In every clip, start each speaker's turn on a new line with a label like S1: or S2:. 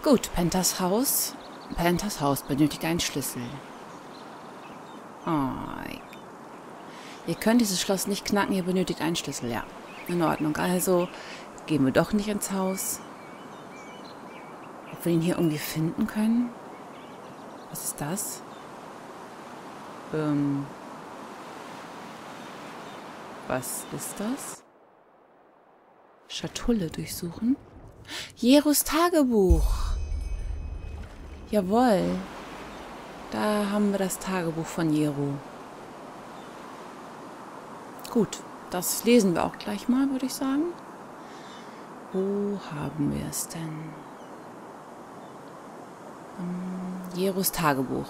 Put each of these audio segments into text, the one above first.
S1: Gut, Panthers Haus. Panthers Haus benötigt einen Schlüssel. Oh, ihr könnt dieses Schloss nicht knacken, ihr benötigt einen Schlüssel, ja. In Ordnung, also gehen wir doch nicht ins Haus. Ob wir ihn hier irgendwie finden können? Was ist das? Was ist das? Schatulle durchsuchen. Jeros Tagebuch. Jawohl. Da haben wir das Tagebuch von Jero. Gut, das lesen wir auch gleich mal, würde ich sagen. Wo haben wir es denn? Jeros Tagebuch.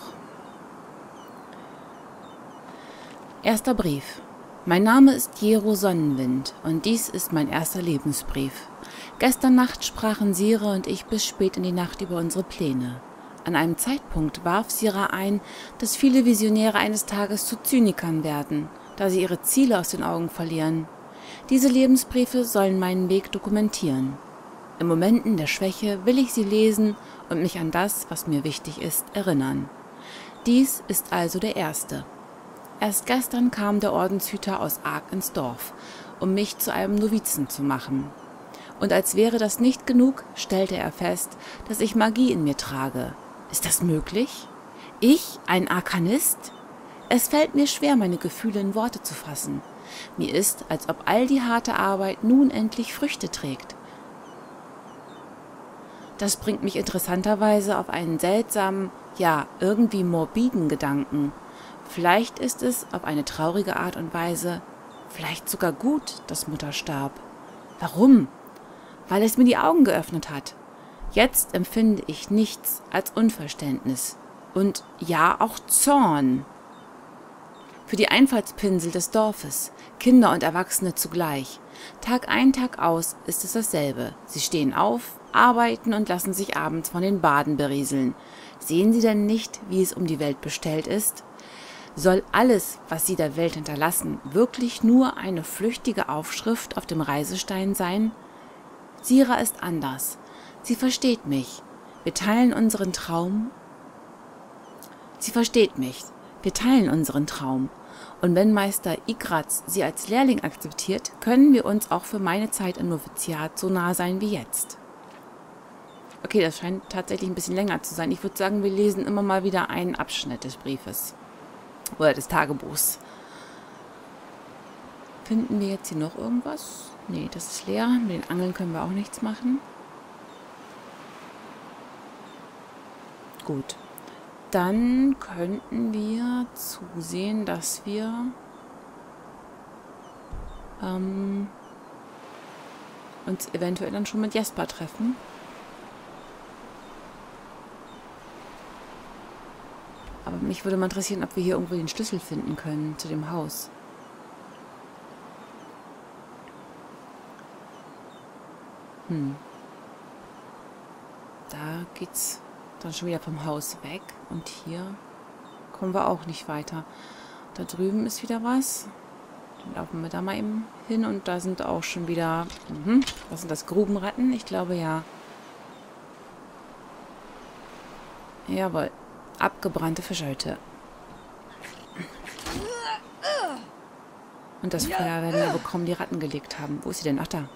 S1: Erster Brief. Mein Name ist Jero Sonnenwind und dies ist mein erster Lebensbrief. Gestern Nacht sprachen Sira und ich bis spät in die Nacht über unsere Pläne. An einem Zeitpunkt warf Sira ein, dass viele Visionäre eines Tages zu Zynikern werden, da sie ihre Ziele aus den Augen verlieren. Diese Lebensbriefe sollen meinen Weg dokumentieren. In Momenten der Schwäche will ich sie lesen und mich an das, was mir wichtig ist, erinnern. Dies ist also der erste. Erst gestern kam der Ordenshüter aus Ark ins Dorf, um mich zu einem Novizen zu machen. Und als wäre das nicht genug, stellte er fest, dass ich Magie in mir trage. Ist das möglich? Ich, ein Arkanist? Es fällt mir schwer, meine Gefühle in Worte zu fassen. Mir ist, als ob all die harte Arbeit nun endlich Früchte trägt. Das bringt mich interessanterweise auf einen seltsamen, ja, irgendwie morbiden Gedanken. Vielleicht ist es auf eine traurige Art und Weise, vielleicht sogar gut, dass Mutter starb. Warum? Weil es mir die Augen geöffnet hat. Jetzt empfinde ich nichts als Unverständnis und ja auch Zorn. Für die Einfallspinsel des Dorfes, Kinder und Erwachsene zugleich. Tag ein, Tag aus ist es dasselbe. Sie stehen auf, arbeiten und lassen sich abends von den Baden berieseln. Sehen Sie denn nicht, wie es um die Welt bestellt ist? Soll alles, was Sie der Welt hinterlassen, wirklich nur eine flüchtige Aufschrift auf dem Reisestein sein? Sira ist anders. Sie versteht mich. Wir teilen unseren Traum. Sie versteht mich. Wir teilen unseren Traum. Und wenn Meister Igratz sie als Lehrling akzeptiert, können wir uns auch für meine Zeit im Noviziat so nah sein wie jetzt. Okay, das scheint tatsächlich ein bisschen länger zu sein. Ich würde sagen, wir lesen immer mal wieder einen Abschnitt des Briefes. Oder des Tagebuchs. Finden wir jetzt hier noch irgendwas? Nee, das ist leer. Mit den Angeln können wir auch nichts machen. Gut. Dann könnten wir zusehen, dass wir uns eventuell dann schon mit Jesper treffen. Aber mich würde mal interessieren, ob wir hier irgendwo den Schlüssel finden können zu dem Haus. Da geht's dann schon wieder vom Haus weg. Und hier kommen wir auch nicht weiter. Da drüben ist wieder was. Dann laufen wir da mal eben hin. Und da sind auch schon wieder... Was sind das? Grubenratten? Ich glaube, ja. Jawohl. Abgebrannte Fischhäute. Und das Feuer werden wir bekommen, die Ratten gelegt haben. Wo ist sie denn? Ach, da.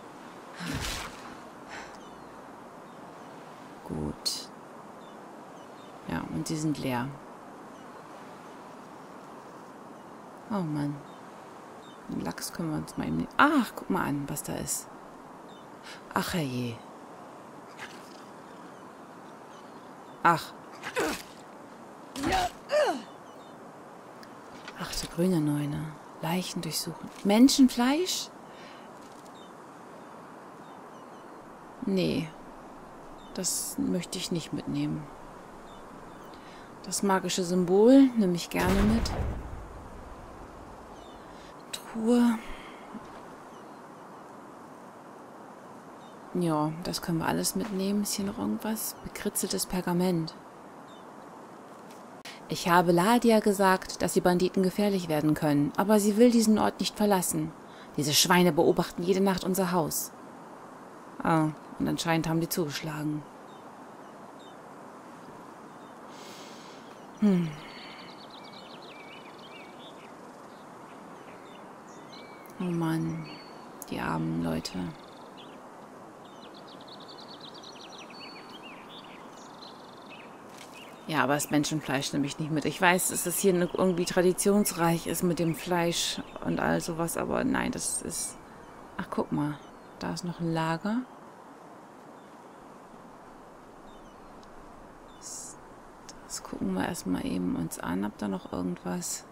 S1: Gut. Ja, und sie sind leer. Oh Mann. Den Lachs können wir uns mal eben... Ach, guck mal an, was da ist. Ach, herrje. Ach. Ach, du grüne Neune. Leichen durchsuchen. Menschenfleisch? Nee. Das möchte ich nicht mitnehmen. Das magische Symbol nehme ich gerne mit. Truhe. Ja, das können wir alles mitnehmen. Ist hier noch irgendwas? Bekritzeltes Pergament. Ich habe Ladia gesagt, dass die Banditen gefährlich werden können, aber sie will diesen Ort nicht verlassen. Diese Schweine beobachten jede Nacht unser Haus. Ah, und anscheinend haben die zugeschlagen. Oh Mann, die armen Leute. Ja, aber das Menschenfleisch nehme ich nicht mit. Ich weiß, dass das hier irgendwie traditionsreich ist mit dem Fleisch und all sowas, aber nein, das ist... Ach, guck mal, da ist noch ein Lager. Das gucken wir erstmal eben uns an, ob da noch irgendwas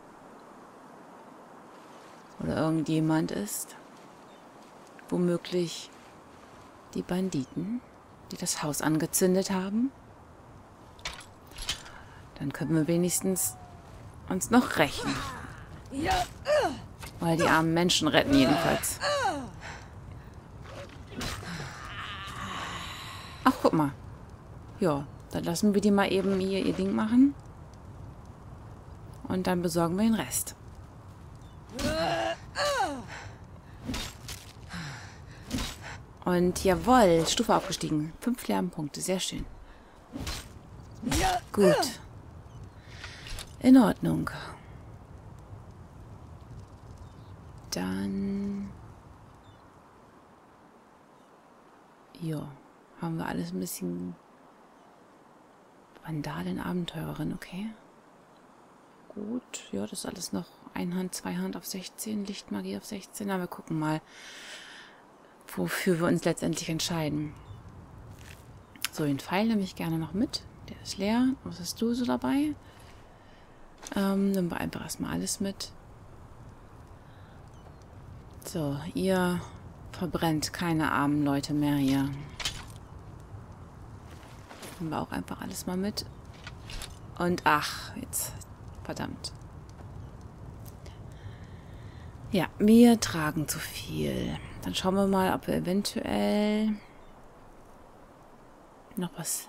S1: oder irgendjemand ist. Womöglich die Banditen, die das Haus angezündet haben. Dann können wir wenigstens uns noch rächen. Weil die armen Menschen retten jedenfalls. Ach, guck mal. Ja, dann lassen wir die mal eben hier ihr Ding machen. Und dann besorgen wir den Rest. Und jawohl, Stufe aufgestiegen. 5 Lernpunkte, sehr schön. Gut. In Ordnung. Dann... Ja, haben wir alles ein bisschen... Vandalin, Abenteurerin, okay. Gut, ja, das ist alles noch Einhand, Zweihand auf 16, Lichtmagie auf 16. Aber wir gucken mal, wofür wir uns letztendlich entscheiden. So, den Pfeil nehme ich gerne noch mit. Der ist leer. Was hast du so dabei? Nehmen wir einfach erstmal alles mit. So, ihr verbrennt keine armen Leute mehr hier. Nehmen wir auch einfach alles mal mit. Und ach, jetzt, verdammt. Ja, wir tragen zu viel. Dann schauen wir mal, ob wir eventuell noch was...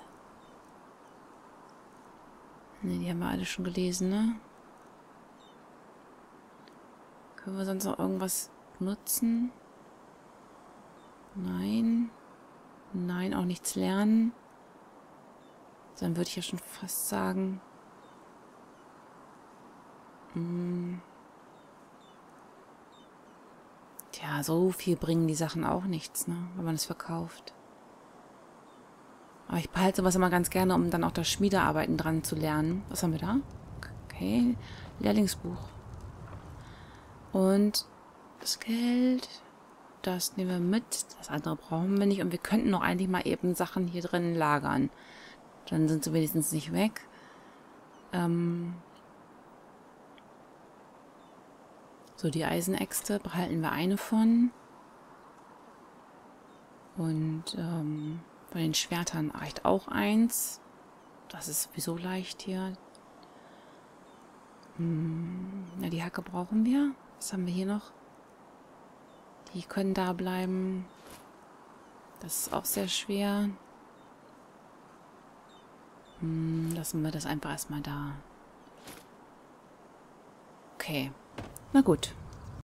S1: Ne, die haben wir alle schon gelesen, ne? Können wir sonst noch irgendwas nutzen? Nein. Nein, auch nichts lernen. Dann würde ich ja schon fast sagen... Tja, so viel bringen die Sachen auch nichts, ne? Wenn man es verkauft. Aber ich behalte sowas immer ganz gerne, um dann auch das Schmiedearbeiten dran zu lernen. Was haben wir da? Okay, Lehrlingsbuch. Und das Geld, das nehmen wir mit. Das andere brauchen wir nicht. Und wir könnten noch eigentlich mal eben Sachen hier drin lagern. Dann sind sie wenigstens nicht weg. So, die Eisenäxte behalten wir eine von. Und von den Schwertern reicht auch eins. Das ist sowieso leicht hier. Ja, die Hacke brauchen wir. Was haben wir hier noch? Die können da bleiben. Das ist auch sehr schwer. Lassen wir das einfach erstmal da. Okay. Na gut.